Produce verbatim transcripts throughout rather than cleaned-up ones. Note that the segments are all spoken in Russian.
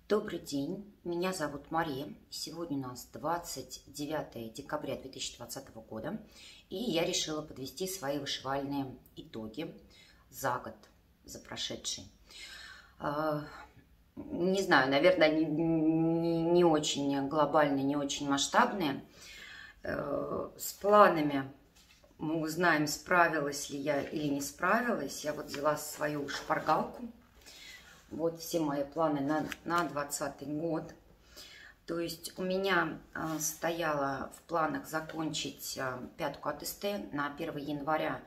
Добрый день, меня зовут Мария. Сегодня у нас двадцать девятое декабря две тысячи двадцатого года, и я решила подвести свои вышивальные итоги за год, за прошедший. Не знаю, наверное, не, не, не очень глобальные, не очень масштабные. С планами мы узнаем, справилась ли я или не справилась. Я вот взяла свою шпаргалку. Вот все мои планы на, на двадцатый год. То есть у меня а, стояло в планах закончить а, пятку от СТ на первое января.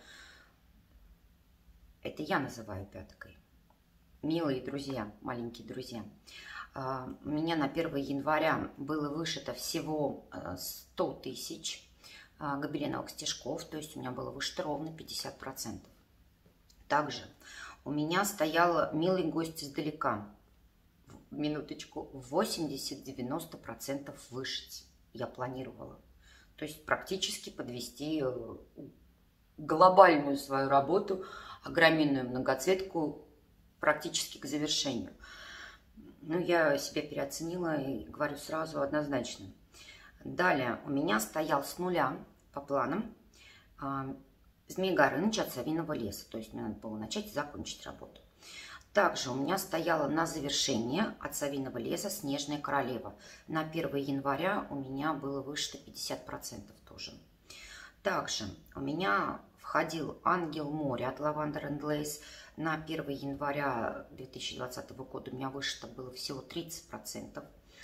Это я называю пяткой. Милые друзья, маленькие друзья. А, у меня на первое января было вышито всего сто тысяч а, гобеленовых стежков. То есть у меня было вышито ровно пятьдесят процентов. Также у меня стоял милый гость издалека. Минуточку, восемьдесят-девяносто процентов вышить я планировала. То есть практически подвести глобальную свою работу, огроменную многоцветку практически к завершению. Ну, я себя переоценила и говорю сразу однозначно. Далее у меня стоял с нуля по планам Змей Горыныч от Савиного леса. То есть мне надо было начать и закончить работу. Также у меня стояла на завершение от Савиного леса Снежная королева. На первое января у меня было вышито пятьдесят процентов тоже. Также у меня входил Ангел моря от Lavender and Lace. На первое января две тысячи двадцатого года у меня вышито было всего тридцать процентов.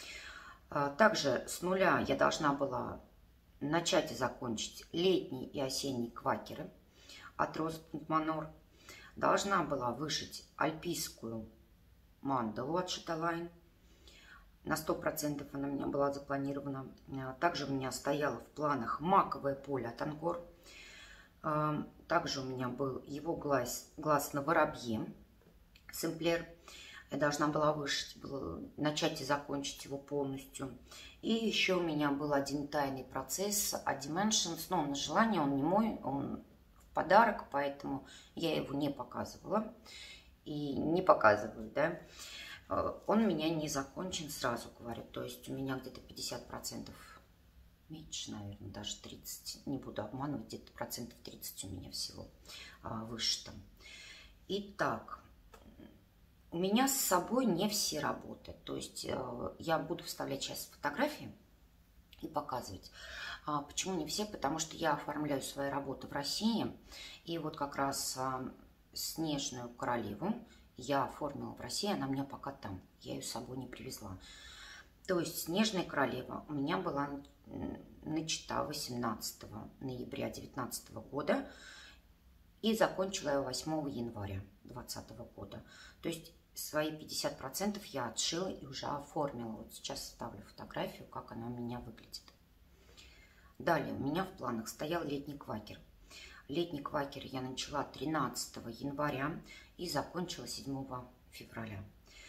Также с нуля я должна была начать и закончить летние и осенние квакеры от Rose Manor. Должна была вышить альпийскую мандалу от Шаталайн. На сто процентов она у меня была запланирована. Также у меня стояло в планах маковое поле от Ангор. Также у меня был его глаз, глаз на воробье, сэмплер. Я должна была вышить, было, начать и закончить его полностью. И еще у меня был один тайный процесс от Dimensions. Но на желание, он не мой, он в подарок, поэтому я его не показывала. И не показываю, да. Он у меня не закончен, сразу говорю. То есть у меня где-то пятьдесят процентов, меньше, наверное, даже тридцать. Не буду обманывать, где-то процентов тридцать у меня всего вышито. Итак. У меня с собой не все работы, то есть э, я буду вставлять сейчас фотографии и показывать. А почему не все? Потому что я оформляю свои работы в России, и вот как раз э, Снежную королеву я оформила в России, она у меня пока там, я ее с собой не привезла. То есть Снежная королева у меня была начата восемнадцатого ноября две тысячи девятнадцатого года, и закончила я восьмого января две тысячи двадцатого года. То есть свои пятьдесят процентов я отшила и уже оформила. Вот сейчас ставлю фотографию, как она у меня выглядит. Далее у меня в планах стоял летний квакер. Летний квакер я начала тринадцатого января и закончила седьмого февраля.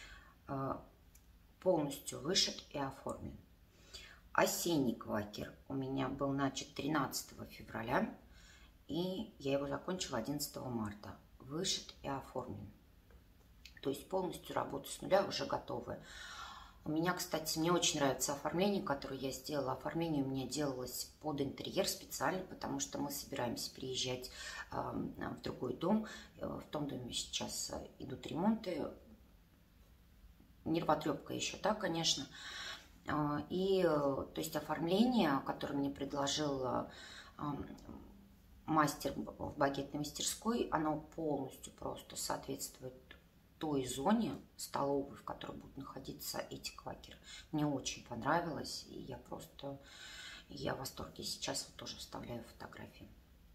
Полностью вышит и оформлен. Осенний квакер у меня был начат тринадцатого февраля. И я его закончила одиннадцатого марта. Вышит и оформлен. То есть полностью работа с нуля уже готовая. У меня, кстати, мне очень нравится оформление, которое я сделала. Оформление у меня делалось под интерьер специально, потому что мы собираемся переезжать э, в другой дом. В том доме сейчас идут ремонты. Нервотрепка еще так, конечно. И то есть оформление, которое мне предложил мастер в багетной мастерской, оно полностью просто соответствует той зоне столовой, в которой будут находиться эти квакеры. Мне очень понравилось, и я просто, я в восторге. Сейчас вот тоже вставляю фотографии.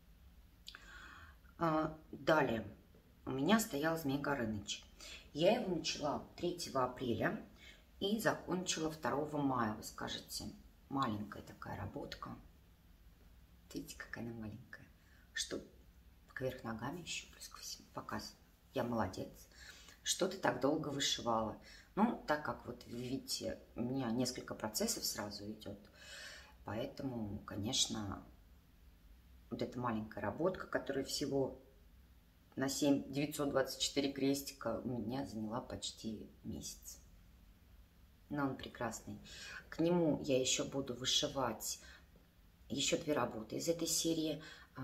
Далее у меня стоял Змей Горыныч. Я его начала третьего апреля и закончила второго мая. Вы скажете, маленькая такая работка. Видите, какая она маленькая. Что кверх ногами еще плюс ко всему показываю. Я молодец. Что ты так долго вышивала? Ну, так как вот вы видите, у меня несколько процессов сразу идет. Поэтому, конечно, вот эта маленькая работка, которая всего на семь девятьсот двадцать четыре крестика, у меня заняла почти месяц. но он прекрасный. К нему я еще буду вышивать еще две работы из этой серии.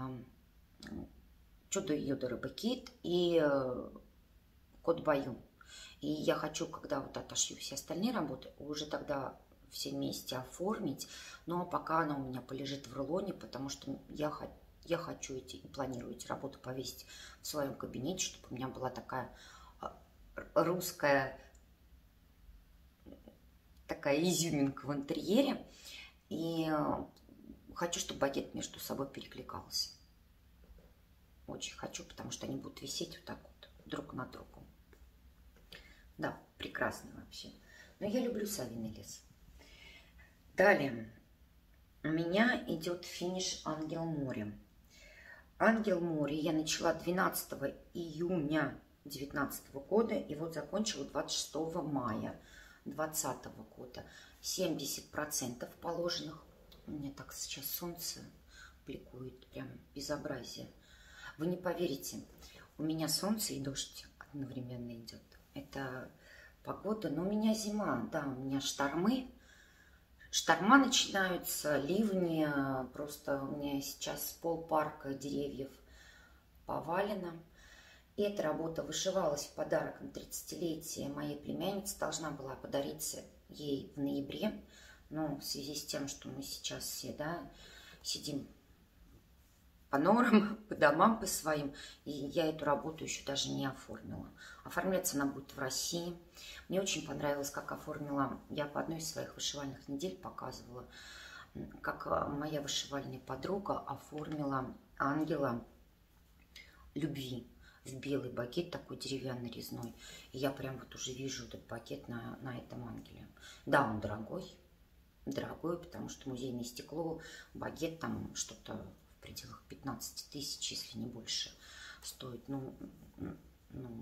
Чудо Йода Рыбакит и Кот Баю. И я хочу, когда вот отошью все остальные работы, уже тогда все вместе оформить. Но пока она у меня полежит в рулоне, потому что я, я хочу эти и планирую эти работы повесить в своем кабинете, чтобы у меня была такая русская такая изюминка в интерьере. И хочу, чтобы багет между собой перекликался. Очень хочу, потому что они будут висеть вот так вот, друг на другу. Да, прекрасно вообще. Но я люблю совиный лес. Далее у меня идет финиш Ангел моря. Ангел моря я начала двенадцатого июня две тысячи девятнадцатого года и вот закончила двадцать шестого мая две тысячи двадцатого года. семьдесят процентов положенных. У меня так сейчас солнце бликует, прям безобразие. Вы не поверите, у меня солнце и дождь одновременно идет. Это погода, но у меня зима, да, у меня штормы. Шторма начинаются, ливни, просто у меня сейчас полпарка деревьев повалено. И эта работа вышивалась в подарок на тридцатилетие моей племянницы, должна была подариться ей в ноябре. Но в связи с тем, что мы сейчас все, да, сидим по норам, по домам, по своим. И я эту работу еще даже не оформила. Оформляться она будет в России. Мне очень понравилось, как оформила, я по одной из своих вышивальных недель показывала, как моя вышивальная подруга оформила ангела любви в белый багет, такой деревянный резной. И я прям вот уже вижу этот багет на, на этом ангеле. Да, он дорогой, дорогой, потому что музейное стекло, багет там что-то в пределах пятнадцати тысяч, если не больше, стоит. Ну, ну,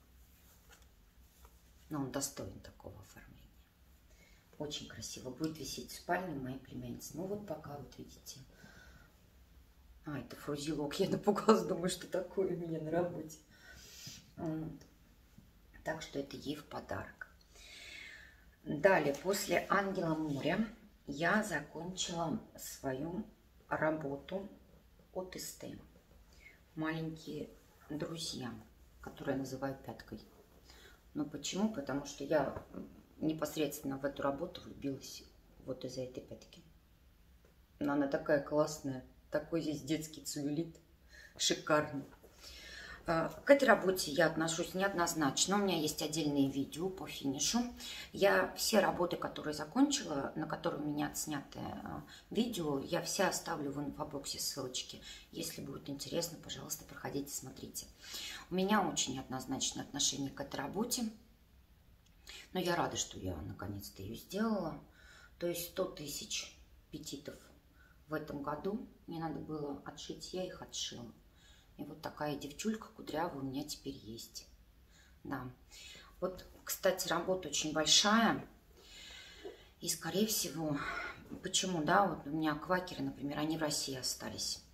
но он достоин такого оформления. Очень красиво. Будет висеть в спальне моей племянницы. Ну вот пока вот видите. А, это фрузелок. Я напугалась, думаю, что такое у меня на работе. Вот. Так что это ей в подарок. Далее, после Ангела моря, я закончила свою работу от Эсте. Маленькие друзья, которые я называю пяткой. Но почему? Потому что я непосредственно в эту работу влюбилась вот из-за этой пятки. Но она такая классная. Такой здесь детский целлюлит. Шикарный. К этой работе я отношусь неоднозначно. У меня есть отдельные видео по финишу. Я все работы, которые закончила, на которые у меня отсняты видео, я все оставлю в инфобоксе ссылочки. Если будет интересно, пожалуйста, проходите, смотрите. У меня очень неоднозначное отношение к этой работе. Но я рада, что я наконец-то ее сделала. То есть сто тысяч петитов в этом году мне надо было отшить, я их отшила. И вот такая девчулька кудрявая у меня теперь есть. Да. Вот, кстати, работа очень большая. И, скорее всего, почему, да, вот у меня квакеры, например, они в России остались.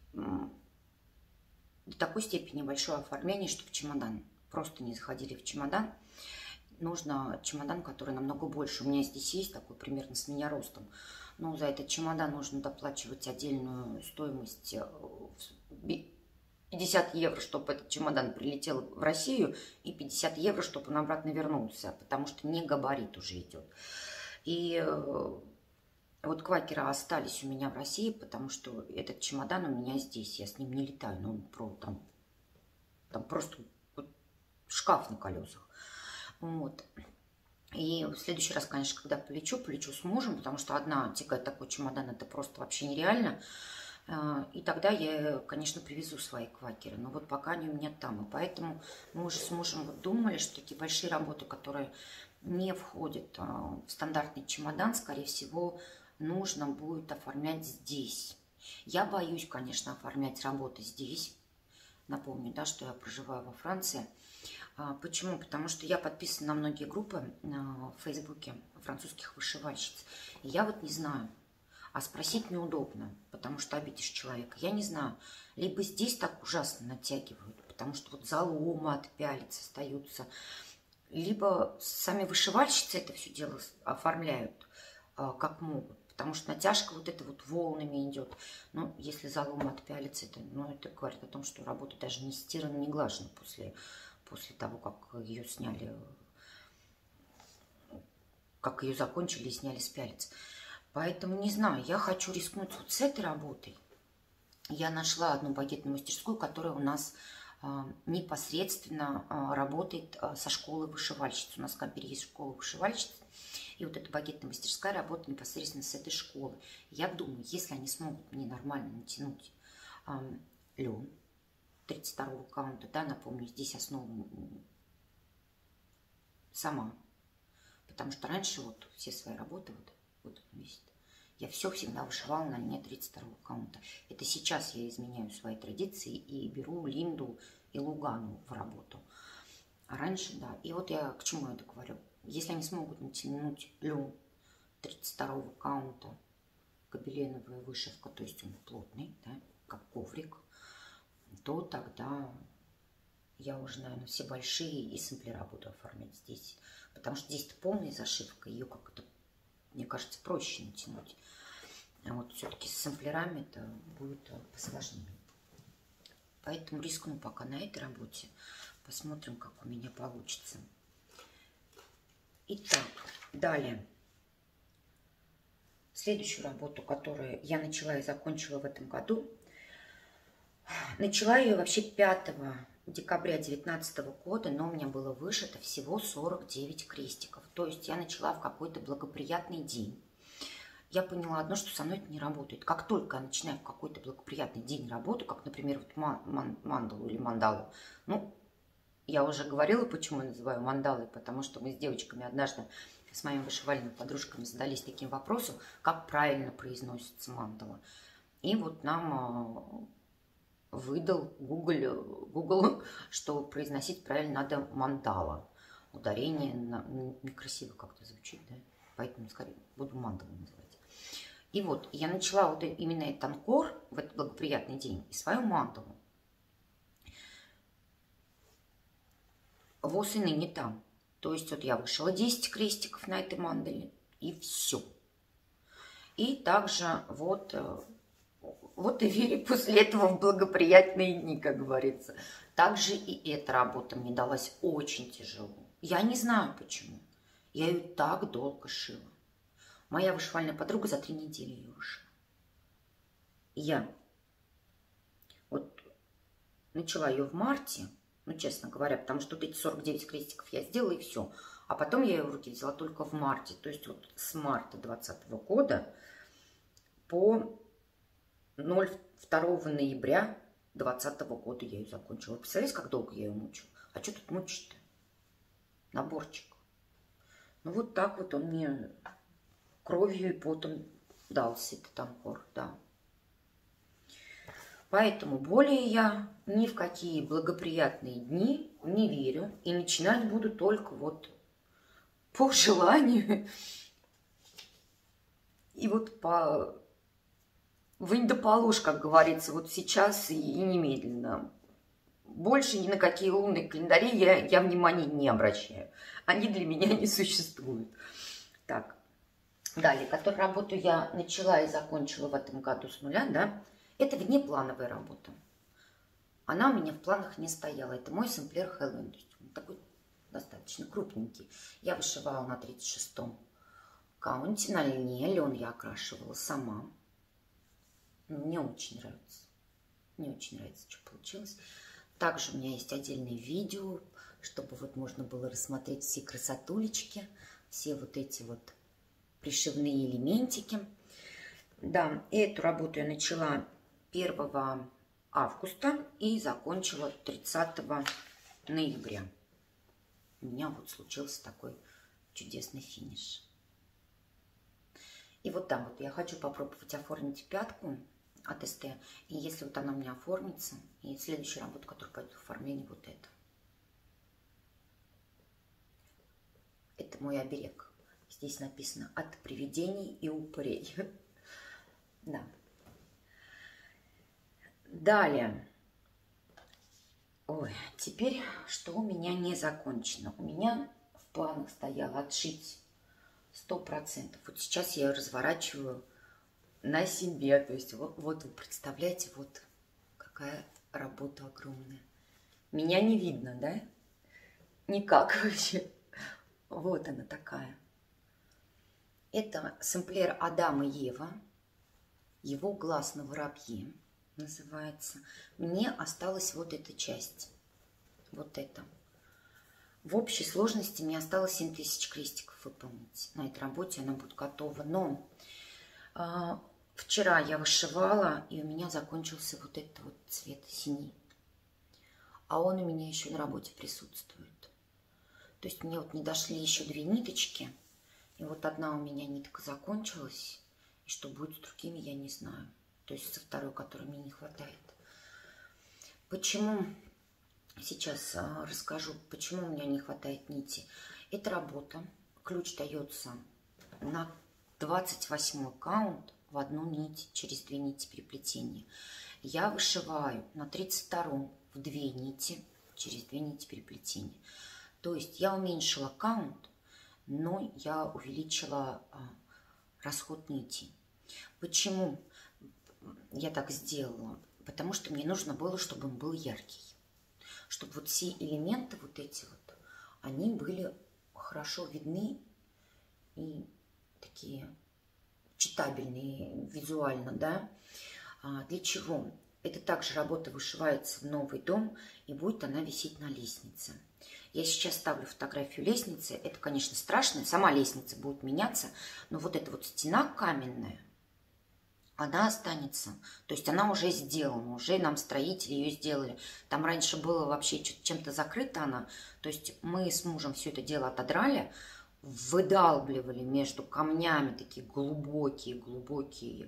До такой степени большое оформление, что в чемодан. Просто не заходили в чемодан. Нужно чемодан, который намного больше. У меня здесь есть такой примерно с меня ростом. Но за этот чемодан нужно доплачивать отдельную стоимость пятьдесят евро, чтобы этот чемодан прилетел в Россию, и пятьдесят евро, чтобы он обратно вернулся, потому что не габарит уже идет. И вот квакеры остались у меня в России, потому что этот чемодан у меня здесь, я с ним не летаю, ну, про, там, там просто вот шкаф на колесах. Вот. И в следующий раз, конечно, когда полечу, полечу с мужем, потому что одна тягать такой чемодан, это просто вообще нереально. И тогда я, конечно, привезу свои квакеры, но вот пока они у меня там. И поэтому мы уже с мужем вот думали, что такие большие работы, которые не входят в стандартный чемодан, скорее всего, нужно будет оформлять здесь. Я боюсь, конечно, оформлять работы здесь. Напомню, да, что я проживаю во Франции. Почему? Потому что я подписана на многие группы в Фейсбуке французских вышивальщиц. И я вот не знаю. А спросить неудобно, потому что обидишь человека. Я не знаю. Либо здесь так ужасно натягивают, потому что вот заломы от пялец остаются. либо сами вышивальщицы это все дело оформляют как могут. Потому что натяжка вот это вот волнами идет. Ну, если залом отпялится, это, ну, это говорит о том, что работа даже не стирана, не глажена после, после того, как ее сняли, как ее закончили и сняли с пялец. Поэтому, не знаю, я хочу рискнуть вот с этой работой. Я нашла одну багетную мастерскую, которая у нас а, непосредственно а, работает а, со школой вышивальщиц. У нас в Кампере есть школа вышивальщиц. И вот эта багетная мастерская работает непосредственно с этой школы. Я думаю, если они смогут мне нормально натянуть а, лен тридцать второго каунта, да, напомню, здесь основу сама. Потому что раньше вот все свои работы, вот, вот он висит, я все всегда вышивала на льне тридцать второго каунта. Это сейчас я изменяю свои традиции и беру Линду и Лугану в работу. А раньше, да. И вот я к чему это говорю. Если они смогут натянуть лен тридцать второго каунта, гобеленовая вышивка, то есть он плотный, да, как коврик, то тогда я уже, наверное, все большие и сэмплера буду оформлять здесь. Потому что здесь-то полная зашивка, ее как-то, мне кажется, проще натянуть. А вот все-таки с сэмплерами это будет посложнее. Поэтому рискну пока на этой работе. Посмотрим, как у меня получится. Итак, далее. Следующую работу, которую я начала и закончила в этом году. Начала ее вообще пятого декабря две тысячи девятнадцатого года, но у меня было вышито всего сорок девять крестиков. То есть я начала в какой-то благоприятный день. Я поняла одно, что со мной это не работает. Как только я начинаю в какой-то благоприятный день работу, как, например, вот ман мандалу или мандалу, ну, я уже говорила, почему я называю мандалой, потому что мы с девочками однажды с моими вышивальными подружками задались таким вопросом, как правильно произносится мандала. И вот нам выдал Google, Google, что произносить правильно надо мандала. Ударение на, некрасиво как-то звучит, да? Поэтому скорее буду мандалу называть. И вот я начала вот именно этот анкор в этот благоприятный день и свою мандалу. ВОЗ и ныне там. То есть вот я вышила десять крестиков на этой мандале и все. И также вот, вот и верю после этого в благоприятные дни, как говорится. Также и эта работа мне далась очень тяжело. Я не знаю почему. Я ее так долго шила. Моя вышивальная подруга за три недели ее вышила. Я вот начала ее в марте. Ну, честно говоря, потому что вот эти сорок девять крестиков я сделала, и все. А потом я ее в руки взяла только в марте. То есть вот с марта двадцатого года по второго ноября двадцатого года я ее закончила. Представляете, как долго я ее мучила? А что тут мучить-то? Наборчик. Ну, вот так вот он мне кровью и потом дался, этот анкор, да. Поэтому более я ни в какие благоприятные дни не верю. И начинать буду только вот по желанию. И вот по... вынь да положь, как говорится, вот сейчас и, и немедленно. Больше ни на какие лунные календари я, я внимания не обращаю. Они для меня не существуют. Так, далее, которую работу я начала и закончила в этом году с нуля, да. Это внеплановая работа. Она у меня в планах не стояла. Это мой сэмплер Хэллоуин. Он такой достаточно крупненький. Я вышивала на тридцать шестом каунте. На льне лен я окрашивала сама. Мне очень нравится. Мне очень нравится, что получилось. Также у меня есть отдельное видео, чтобы вот можно было рассмотреть все красотулечки, все вот эти вот пришивные элементики. Да, и эту работу я начала первого августа и закончила тридцатого ноября. У меня вот случился такой чудесный финиш. И вот там вот я хочу попробовать оформить пятку от СТ. И если вот она у меня оформится, и следующая работа, которая пойдет в оформление, вот это. Это мой оберег. Здесь написано «От привидений и упырей». Да. Далее. Ой, теперь, что у меня не закончено. У меня планах стояло отшить сто процентов. Вот сейчас я ее разворачиваю на себе. То есть вот, вот вы представляете, вот какая работа огромная. Меня не видно, да? Никак вообще. Вот она такая. Это сэмплер Адам и Ева. Его глаз на воробье называется. Мне осталась вот эта часть. Вот это. В общей сложности мне осталось семь тысяч крестиков выполнить. На этой работе она будет готова. Но э, вчера я вышивала, и у меня закончился вот этот вот цвет синий. А он у меня еще на работе присутствует. То есть мне вот не дошли еще две ниточки. И вот одна у меня нитка закончилась. И что будет с другими, я не знаю. То есть со второй, которой мне не хватает. Почему... Сейчас а, расскажу, почему у меня не хватает нити. Это работа. Ключ дается на двадцать восьмой каунт в одну нить, через две нити переплетения. Я вышиваю на тридцать втором в две нити, через две нити переплетения. То есть я уменьшила каунт, но я увеличила а, расход нитей. Почему я так сделала? Потому что мне нужно было, чтобы он был яркий. Чтобы вот все элементы вот эти вот, они были хорошо видны и такие читабельные визуально, да. А для чего? Это также работа вышивается в новый дом, и будет она висеть на лестнице. Я сейчас ставлю фотографию лестницы. Это, конечно, страшно. Сама лестница будет меняться, но вот эта вот стена каменная, она останется. То есть она уже сделана, уже нам строители ее сделали. Там раньше было вообще чем-то закрыто она. То есть мы с мужем все это дело отодрали, выдалбливали между камнями такие глубокие, глубокие,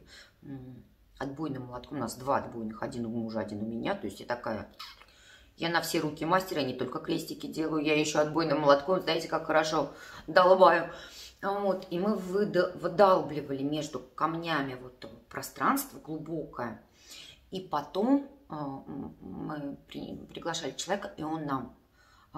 отбойным молотком. У нас два отбойных, один у мужа, один у меня. То есть я такая... Я на все руки мастера, я не только крестики делаю, я еще отбойным молотком, знаете, как хорошо долбаю. Вот, и мы выдалбливали между камнями вот пространство глубокое. И потом э, мы при, приглашали человека, и он нам э,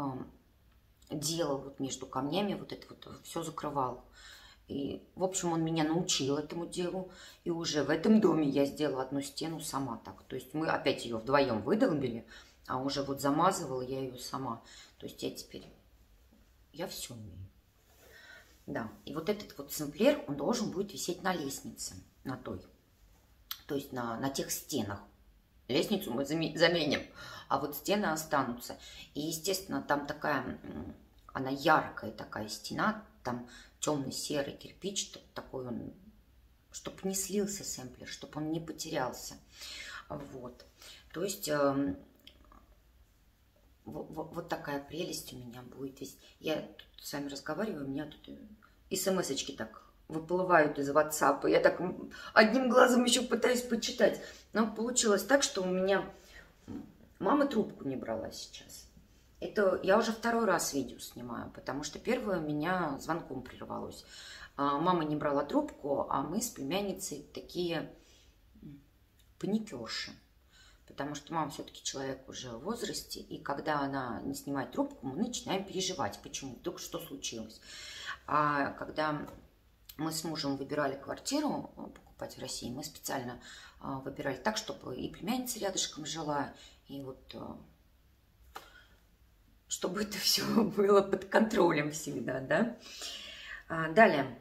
делал вот между камнями вот это вот, все закрывал. И, в общем, он меня научил этому делу. И уже в этом доме я сделала одну стену сама так. То есть мы опять ее вдвоем выдолбили, а уже вот замазывала я ее сама. То есть я теперь, я все умею. Да, и вот этот вот сэмплер, он должен будет висеть на лестнице, на той. То есть на, на тех стенах. Лестницу мы заменим, а вот стены останутся. И, естественно, там такая, она яркая такая стена, там темно-серый кирпич, такой он, чтобы не слился сэмплер, чтобы он не потерялся. Вот, то есть... Вот, вот такая прелесть у меня будет. Я тут с вами разговариваю, у меня тут смс-очки так выплывают из ватсапа. Я так одним глазом еще пытаюсь почитать. Но получилось так, что у меня мама трубку не брала сейчас. Это я уже второй раз видео снимаю, потому что первое у меня звонком прервалось. Мама не брала трубку, а мы с племянницей такие паникерши. Потому что мама все-таки человек уже в возрасте, и когда она не снимает трубку, мы начинаем переживать, почему, только что случилось. А когда мы с мужем выбирали квартиру покупать в России, мы специально выбирали так, чтобы и племянница рядышком жила, и вот чтобы это все было под контролем всегда, да. Далее.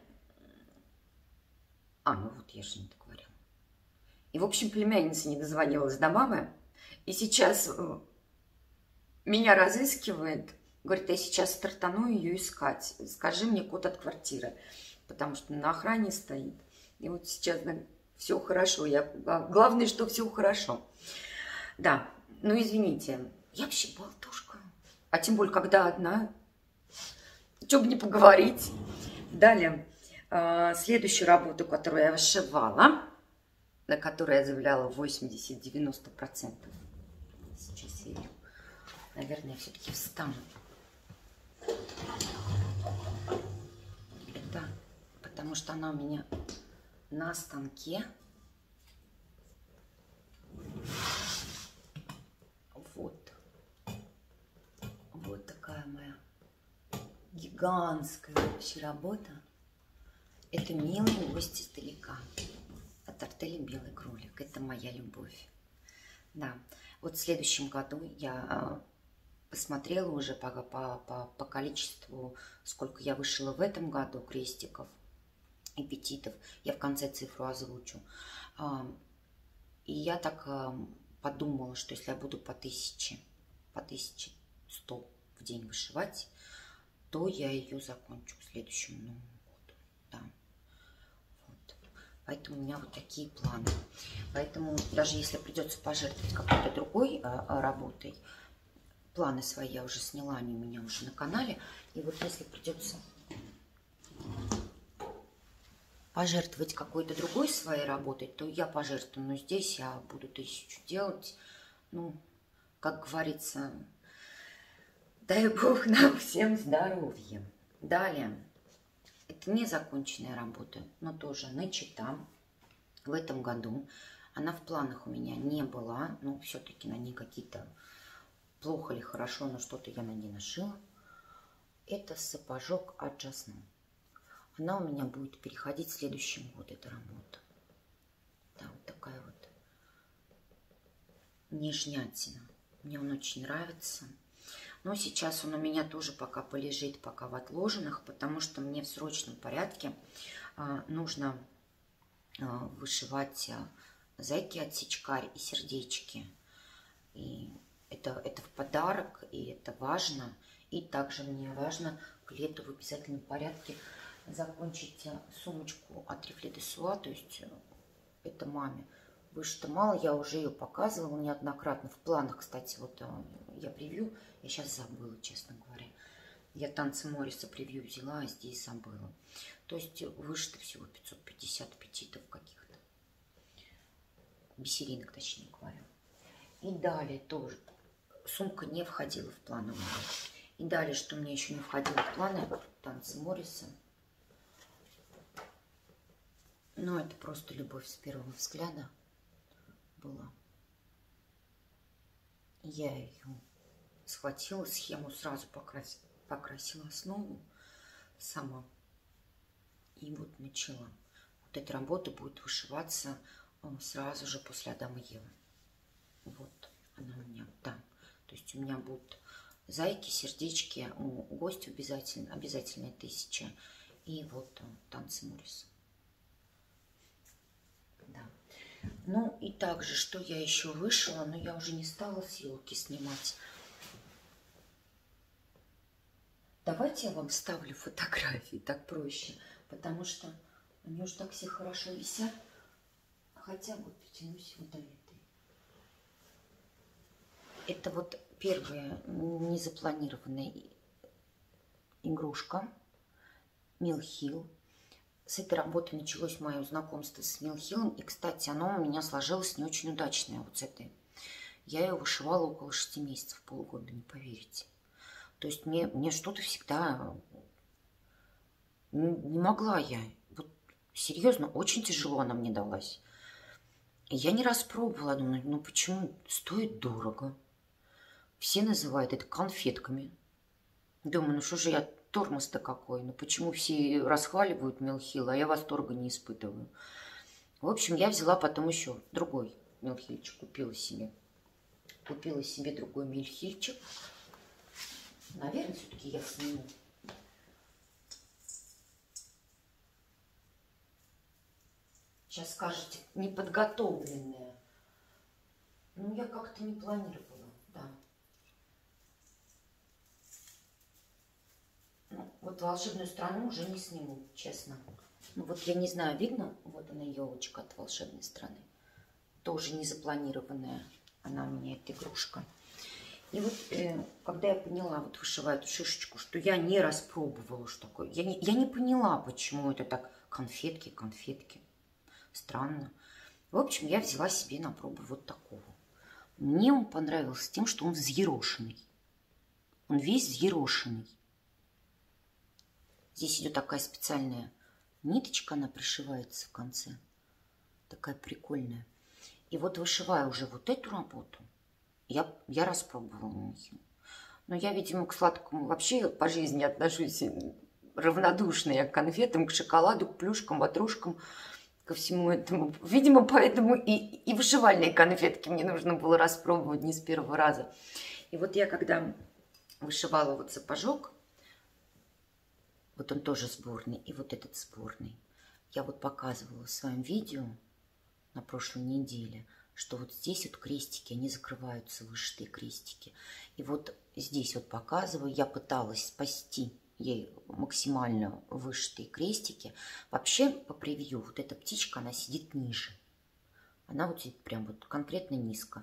А, ну вот я же не договорила. И, в общем, племянница не дозвонилась до мамы. И сейчас меня разыскивает. Говорит, я сейчас стартану ее искать. Скажи мне код от квартиры. Потому что на охране стоит. И вот сейчас да, все хорошо. Я, главное, что все хорошо. Да, ну извините. Я вообще болтушка. А тем более, когда одна. Что бы не поговорить. Далее. Следующую работу, которую я вышивала, на которой я заявляла восемьдесят-девяносто процентов. Сейчас я ее, наверное, я все-таки встану. Это потому что она у меня на станке. Вот. Вот такая моя гигантская вообще работа. Это «Милый гость издалека» от артели «Белый кролик». Это моя любовь. Да, вот в следующем году я посмотрела уже по, по, по, по количеству, сколько я вышила в этом году крестиков, эпититов. Я в конце цифру озвучу. И я так подумала, что если я буду по тысяче, по тысяче сто в день вышивать, то я ее закончу к следующему Новому году. Да. Вот. Поэтому у меня вот такие планы. Поэтому даже если придется пожертвовать какой-то другой а, работой, планы свои я уже сняла, они у меня уже на канале. И вот если придется пожертвовать какой-то другой своей работой, то я пожертвую. Но здесь я буду тысячу делать. Ну, как говорится, дай Бог нам всем здоровья. Далее. Это незаконченная работа, но тоже начата в этом году. Она в планах у меня не была, но все-таки на ней какие-то плохо или хорошо, но что-то я на ней нашила. Это сапожок от Жасно. Она у меня будет переходить в следующем году, эта работа. Да, вот такая вот нежнятина. Мне он очень нравится. Но сейчас он у меня тоже пока полежит, пока в отложенных, потому что мне в срочном порядке а, нужно а, вышивать а, зайки от Сичкарь и сердечки. И это, это в подарок, и это важно. И также мне важно к лету в обязательном порядке закончить сумочку от Рифле де Суа, то есть это маме. Вышито мало, я уже ее показывала неоднократно. В планах, кстати, вот я превью, я сейчас забыла, честно говоря. Я танцы Морриса превью взяла, а здесь забыла. То есть вышито всего пятьсот пятьдесят аппетитов каких-то. Бисеринок, точнее говоря. И далее тоже. Сумка не входила в планы у меня. И далее, что мне еще не входило в планы, танцы Морриса. Ну, это просто любовь с первого взгляда была. Я ее схватила, схему сразу покрасила, покрасила основу сама. И вот начала. Вот эта работа будет вышиваться сразу же после Адама и Евы. Вот она у меня там. То есть у меня будут зайки, сердечки, у гостя обязательно, обязательно тысяча. И вот танцы Морриса. Да. Ну и также, что я еще вышила, но я уже не стала съемки снимать. Давайте я вам ставлю фотографии, так проще, потому что они уж так все хорошо висят. Хотя бы потянусь вот до этой. Это вот первая незапланированная игрушка Милхил. С этой работы началось мое знакомство с Милхилом. И, кстати, оно у меня сложилось не очень удачное. Вот с этой. Я ее вышивала около шести месяцев, полгода, не поверите. То есть мне, мне что-то всегда... Не могла я. Вот серьезно, очень тяжело она мне далась. И я не раз пробовала. Думаю, ну почему? Стоит дорого. Все называют это конфетками. Думаю, ну что же я... Тормоз-то какой. Ну почему все расхваливают Милхил, а я восторга не испытываю. В общем, я взяла потом еще другой Милхильчик. Купила себе. Купила себе другой Милхильчик. Наверное, все-таки я сниму. Сейчас скажете, неподготовленная. Ну, я как-то не планировала, да. Вот волшебную страну уже не сниму, честно. Ну вот я не знаю, видно? Вот она, елочка от волшебной страны. Тоже не запланированная она у меня, эта игрушка. И вот э, когда я поняла, вот вышиваю эту шишечку, что я не распробовала, что такое. Я не, я не поняла, почему это так конфетки, конфетки. Странно. В общем, я взяла себе на пробу вот такого. Мне он понравился тем, что он взъерошенный. Он весь взъерошенный. Здесь идет такая специальная ниточка, она пришивается в конце. Такая прикольная. И вот вышиваю уже вот эту работу. Я, я распробовала Милхил. Но я, видимо, к сладкому вообще по жизни отношусь равнодушно. Я к конфетам, к шоколаду, к плюшкам, ватрушкам, ко всему этому. Видимо, поэтому и, и вышивальные конфетки мне нужно было распробовать не с первого раза. И вот я, когда вышивала вот сапожок, вот он тоже сборный, и вот этот сборный, я вот показывала в своем видео на прошлой неделе, что вот здесь вот крестики, они закрываются, вышитые крестики. И вот здесь вот показываю, я пыталась спасти ей максимально вышитые крестики. Вообще, по превью, вот эта птичка, она сидит ниже. Она вот сидит прям вот конкретно низко.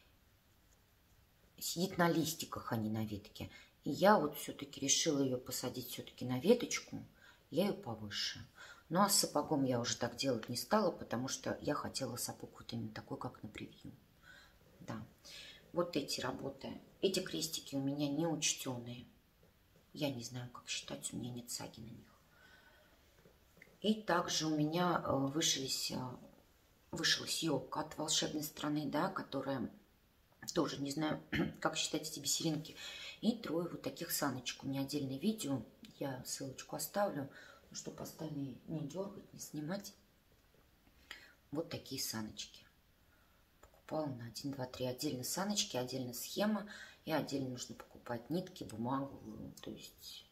Сидит на листиках, а не на ветке. И я вот все-таки решила ее посадить все-таки на веточку. Я ее повыше. Ну а с сапогом я уже так делать не стала, потому что я хотела сапог вот именно такой, как на превью. Да. Вот эти работы. Эти крестики у меня не учтенные. Я не знаю, как считать, у меня нет саги на них. И также у меня вышились, вышилась елка от волшебной страны, да, которая тоже не знаю, как считать эти бисеринки. И трое вот таких саночек. У меня отдельное видео, я ссылочку оставлю, чтобы остальные не дергать, не снимать. Вот такие саночки. Покупала на один, два, три отдельно саночки, отдельно схема. И отдельно нужно покупать нитки, бумагу. То есть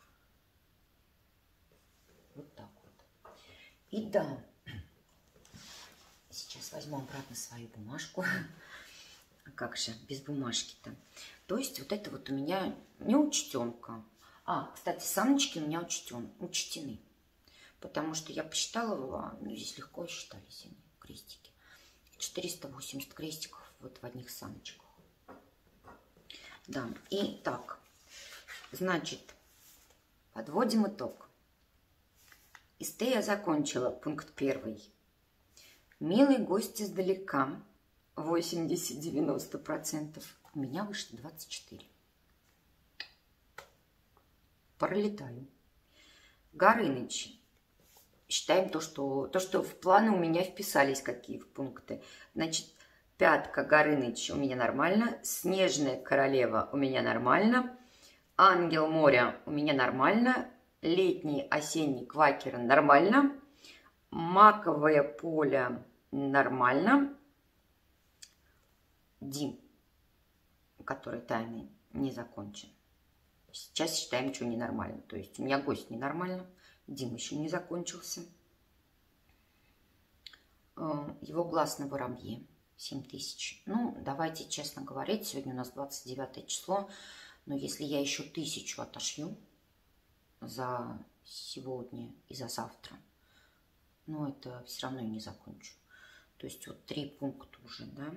вот так вот. И да, сейчас возьму обратно свою бумажку. Как же, без бумажки-то. То есть вот это вот у меня неучтенка. А, кстати, саночки у меня учтен, учтены. Потому что я посчитала, ну, здесь легко считались они, крестики. четыреста восемьдесят крестиков вот в одних саночках. Да, и так, значит, подводим итог. Из Т я закончила пункт первый. Милый гость издалека. восемьдесят-девяносто процентов. У меня вышло двадцать четыре. Пролетаю. Горыныч. Считаем то, что, то, что в планы у меня вписались какие пункты. Значит, пятка Горыныч у меня нормально. Снежная королева у меня нормально. Ангел моря у меня нормально. Летний осенний квакер нормально. Маковое поле нормально. Дим, который тайный, не закончен. Сейчас считаем, что ненормально. То есть у меня гость ненормально. Дим еще не закончился. Его глаз на воробье. семь тысяч. Ну, давайте честно говорить, сегодня у нас двадцать девятое число. Но если я еще тысячу отошью за сегодня и за завтра, ну, это все равно я не закончу. То есть вот три пункта уже, да.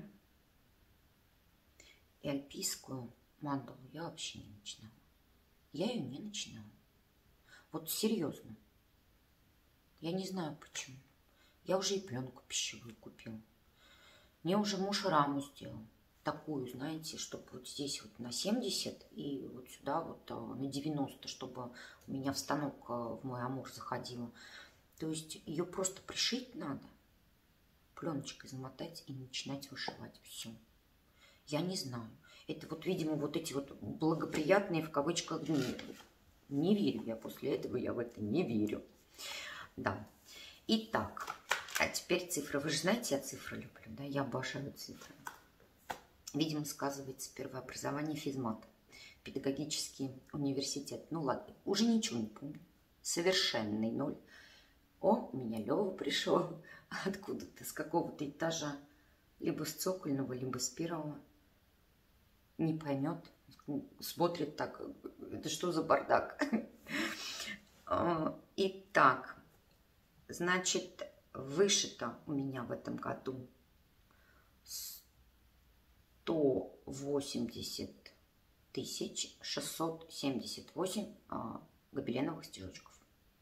И альпийскую мандалу я вообще не начинала. Я ее не начинала. Вот серьезно. Я не знаю почему. Я уже и пленку пищевую купила. Мне уже муж раму сделал. Такую, знаете, чтобы вот здесь вот на семьдесят и вот сюда вот на девяносто, чтобы у меня в станок в мой амур заходило. То есть ее просто пришить надо. Пленочкой замотать и начинать вышивать. Все. Я не знаю. Это вот, видимо, вот эти вот благоприятные в кавычках дни. Не верю я после этого, я в это не верю. Да. Итак, а теперь цифры. Вы же знаете, я цифры люблю, да? Я обожаю цифры. Видимо, сказывается первообразование физмат. Педагогический университет. Ну ладно, уже ничего не помню. Совершенный ноль. О, у меня Лёва пришел. Откуда-то, с какого-то этажа. Либо с цокольного, либо с первого. Не поймет. Смотрит так. Это что за бардак? Итак, значит, вышито у меня в этом году сто восемьдесят тысяч шестьсот семьдесят восемь гобеленовых стежочков.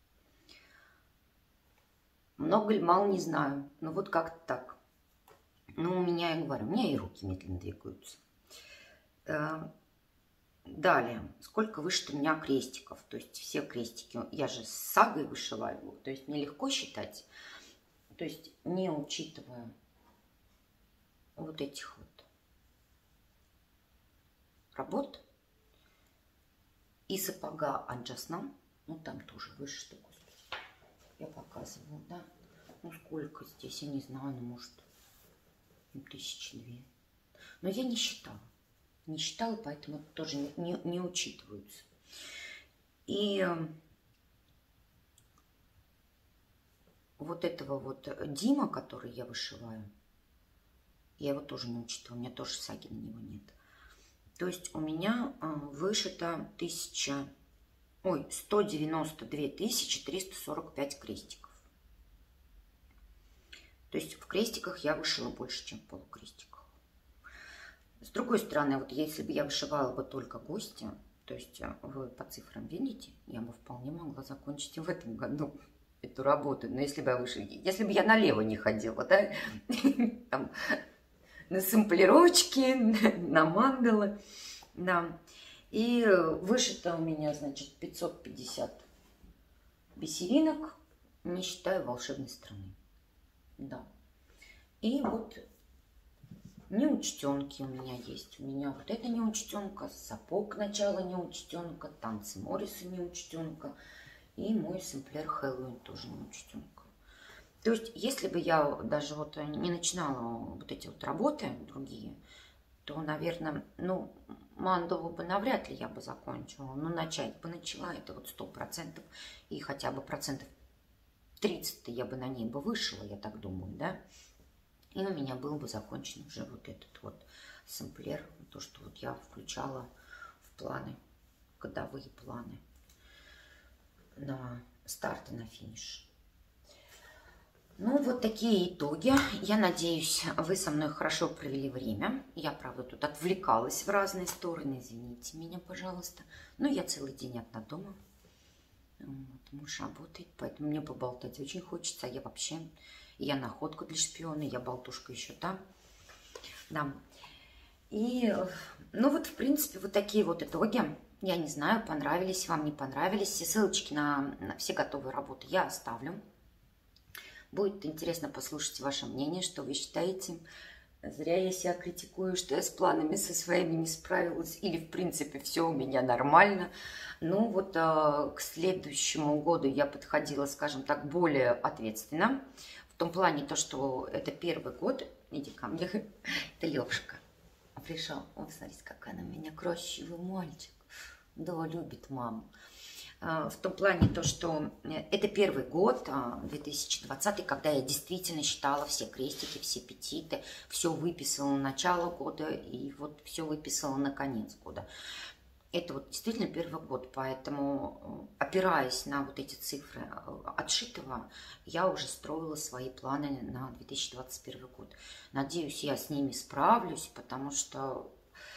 Много ли, мало, не знаю. Но вот как-то так. Ну, у меня, я говорю, у меня и руки медленно двигаются. Далее, сколько вышито у меня крестиков. То есть все крестики, я же с сагой вышиваю. То есть мне легко считать. То есть не учитывая вот этих вот работ, и сапога Аджасна. Ну, там тоже вышито, господи. Я показывала, да? Ну, сколько здесь, я не знаю, ну, может, тысячи две. Но я не считала. Не считала, поэтому это тоже не, не, не учитываются. И вот этого вот Дима, который я вышиваю, я его тоже не учитываю, у меня тоже саги на него нет. То есть у меня вышито тысяча, ой, сто девяносто две тысячи триста сорок пять крестиков. То есть в крестиках я вышила больше, чем в полукрестиках. С другой стороны, вот если бы я вышивала бы только гостя, то есть вы по цифрам видите, я бы вполне могла закончить и в этом году эту работу. Но если бы я вышила, если бы я налево не ходила, да, там, на сэмплировочки, на мангалы, да. И вышито у меня, значит, пятьсот пятьдесят бисеринок, не считая волшебной страны. Да. И вот неучтенки у меня есть. У меня вот эта неучтенка, сапог начала неучтенка, танцы Морриса неучтенка и мой сэмплер Хэллоуин тоже неучтенка. То есть, если бы я даже вот не начинала вот эти вот работы другие, то, наверное, ну, мандалу бы навряд ли я бы закончила. Но начать бы начала, это вот сто процентов. И хотя бы процентов тридцать я бы на ней бы вышила, я так думаю, да. И у меня был бы закончен уже вот этот вот сэмплер, то, что вот я включала в планы, годовые планы на старт и на финиш. Ну, вот такие итоги. Я надеюсь, вы со мной хорошо провели время. Я, правда, тут отвлекалась в разные стороны. Извините меня, пожалуйста. Но я целый день одна дома. Вот, муж работает, поэтому мне поболтать очень хочется. А я вообще, я находка для шпиона, я болтушка еще там. Да. И, ну вот, в принципе, вот такие вот итоги. Я не знаю, понравились вам, не понравились. Все ссылочки на, на все готовые работы я оставлю. Будет интересно послушать ваше мнение, что вы считаете. Зря я себя критикую, что я с планами со своими не справилась. Или, в принципе, все у меня нормально. Ну, вот а, к следующему году я подходила, скажем так, более ответственно. В том плане, то, что это первый год. Иди ко мне. Это Левушка пришел. О, смотрите, какая она у меня красивый мальчик. Да, любит маму. В том плане, то, что это первый год, две тысячи двадцатый, когда я действительно считала все крестики, все петиты, все выписала на начало года и вот все выписала на конец года. Это вот действительно первый год, поэтому, опираясь на вот эти цифры отшитого, я уже строила свои планы на две тысячи двадцать первый год. Надеюсь, я с ними справлюсь, потому что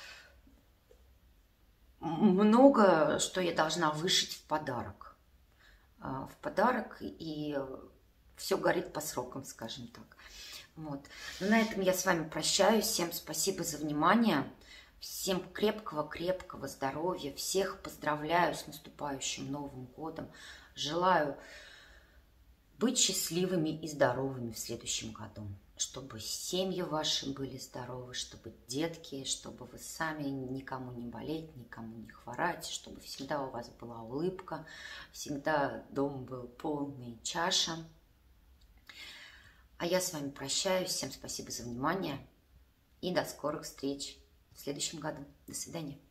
много, что я должна вышить в подарок. В подарок, и все горит по срокам, скажем так. Вот. Но на этом я с вами прощаюсь. Всем спасибо за внимание. Всем крепкого-крепкого здоровья. Всех поздравляю с наступающим Новым годом. Желаю быть счастливыми и здоровыми в следующем году. Чтобы семьи ваши были здоровы, чтобы детки, чтобы вы сами никому не болеть, никому не хворать, чтобы всегда у вас была улыбка, всегда дом был полный чаша. А я с вами прощаюсь. Всем спасибо за внимание и до скорых встреч в следующем году. До свидания.